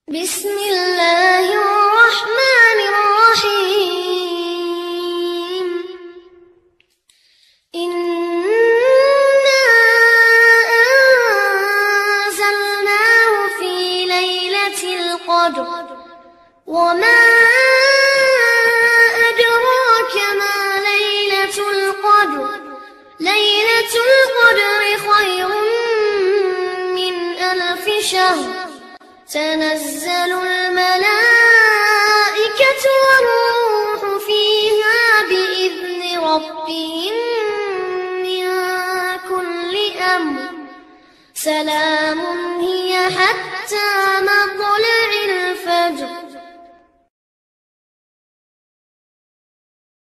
بسم الله الرحمن الرحيم. إنا أنزلناه في ليلة القدر وما أدراك ما ليلة القدر. ليلة القدر خير من 1000 شهر. تنزل الملائكة والروح فيها بإذن ربهم من كل أمر. سلام هي حتى مطلع